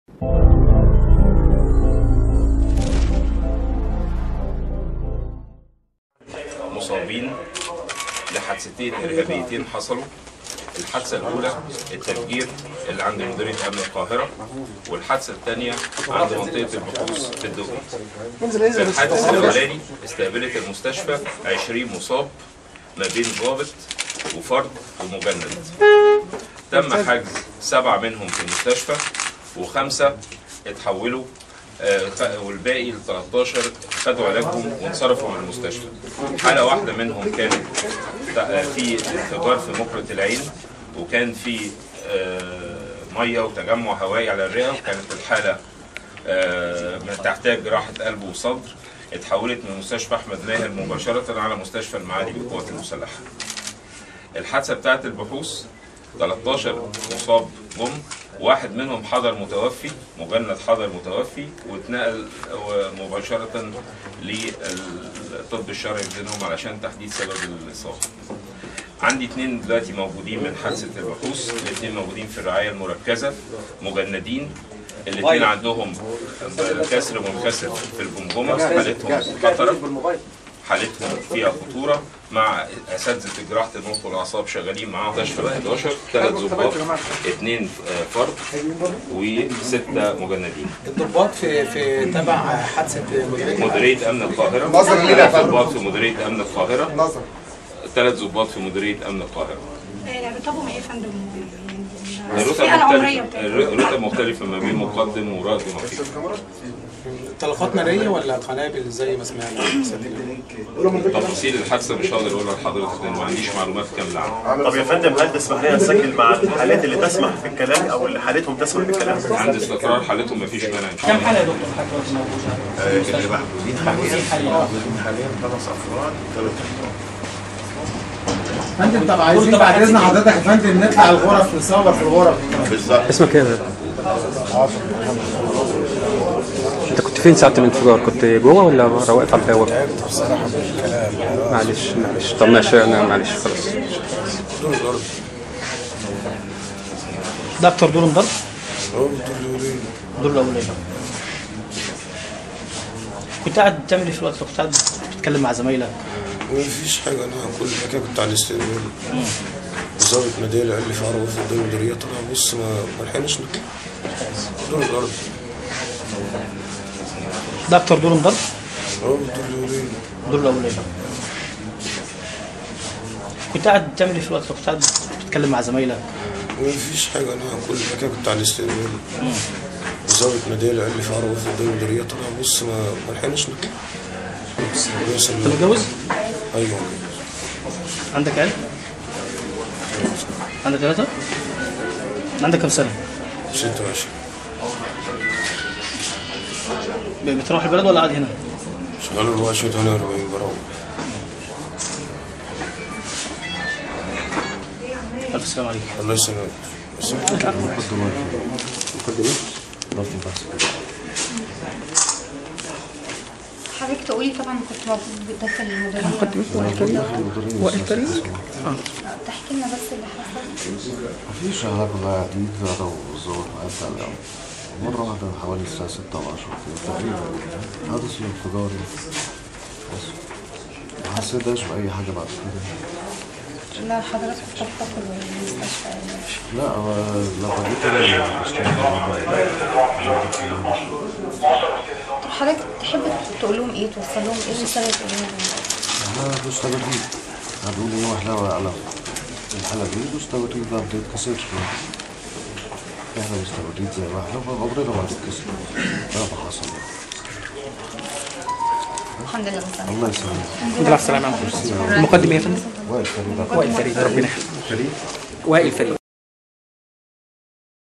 مصابين لحادثتين إرهابيتين حصلوا. الحادثة الأولى التفجير اللي عند مديرية أمن القاهرة، والحادثة الثانية عند منطقة البحوث في الدقي. في الحادث الأولاني استقبلت المستشفى 20 مصاب ما بين ضابط وفرد ومجند. تم حجز 7 منهم في المستشفى و5 اتحولوا، والباقي ال 13 خدوا علاجهم وانصرفوا من المستشفى. حالة واحدة منهم كانت في انفجار في مقرة العين، وكان في ميه وتجمع هوائي على الرئة، وكانت الحالة تحتاج جراحة قلب وصدر. اتحولت من مستشفى أحمد ماهر مباشرة على مستشفى المعادي بالقوات المسلحة. الحادثة بتاعت البحوث 13 مصاب جم، واحد منهم حضر متوفي، مجند حضر متوفي، واتنقل مباشرة للطب الشرعي بينهم علشان تحديد سبب الإصابة. عندي 2 دلوقتي موجودين من حادثة البحوث، الاثنين موجودين في الرعاية المركزة مجندين، الاثنين عندهم كسر منكسر في الجمجمة، حالتهم خطرة، حالتهم فيها خطورة، مع اساتذه جراحه المخ والاعصاب شغالين معاهم. مستشفى 11 3 ضباط 2 فرد و6 مجندين. الضباط في تبع حادثه مديريه امن القاهره. 3 ضباط في مديريه امن القاهره. 3 ضباط في مديريه امن القاهره. رتبهم ايه يا فندم؟ رتب مختلفه ما بين مقدم ورائد ونقيب. طلقات ناريه ولا قنابل زي ما سمعنا؟ تفاصيل الحادثه مش هقدر اقولها لحضرتك لان ما عنديش معلومات كامله عنها. طب يا فندم، هل تسمح لنا نسجل مع الحالات اللي تسمح بالكلام او اللي حالتهم تسمح بالكلام؟ عند استقرار حالتهم مفيش مانع ان شاء الله. كم حاله يا دكتور حضرتك؟ اللي محجوزين حاليا 5 افراد و3 افراد. فندم طب عايزين بعد اذن حضرتك يا فندم نطلع الغرف نصور في الغرف. بالظبط. اسمك ايه يا انت كنت فين ساعة الانفجار؟ كنت جوه ولا واقف على البوابة؟ تعبت بصراحة من الكلام. معلش طب ماشي انا معلش خلاص. دور ضرب. ده اكتر دور ضرب؟ دور الاولاني. كنت قاعد بتعمل ايه في الوقت؟ كنت قاعد بتتكلم مع زمايلك؟ مفيش حاجة، أنا كل حاجة كنت على الاستقبال. الظابط نادالي قال لي في عربية في قدام المديرية، طلع بص ما لحقناش نطلع. دور ضرب. ده اكتر دور ضرب؟ دور الاولاني. كنت قاعد بتعمل ايه في الوقت؟ كنت قاعد بتتكلم مع زمايلك؟ مفيش حاجة، أنا كل حاجة كنت على الاستقبال. الظابط نادالي قال لي في عربية في قدام المديرية، طلع بص ما لحقناش نطلع. انت متجوز؟ ايوه متجوز. عندك عيال؟ عندك 3؟ عندك كم سنة؟ 26. بتروح البلد ولا قاعد هنا؟ شغال 24 48 بروح. ألف سلام عليك. الله يسلمك. حضرتك تقولي طبعا كنت موجود داخل المديريه. وائل كريم؟ تحكي لنا بس اللي حصل. مفيش، احنا كنا قاعدين انا والظابط وقعدت على القهوة. مرة واحدة حوالي الساعة 6 و10 تقريبا حدث الانفجار بس ما حسيتش بأي حاجة بعد كده. لا حضرتك كنت بتاكل المستشفى؟ لا لما جيت الاقي طب حضرتك تحب تقول لهم ايه؟ توصل لهم ايه رسالة تقول لهم؟ احنا مستبدين هنقول ايه واحنا على الحالة دي مستبدين ما بتتكسرش. احنا مستبدين زي ما احنا عمرنا ما هنتكسر مهما حصل. الحمد لله والسلامة. الله يسلمك. الحمد لله على السلامة. المقدم ايه يا فندم؟ وائل فريد. وائل فريد ربنا يحفظك. وائل فريد.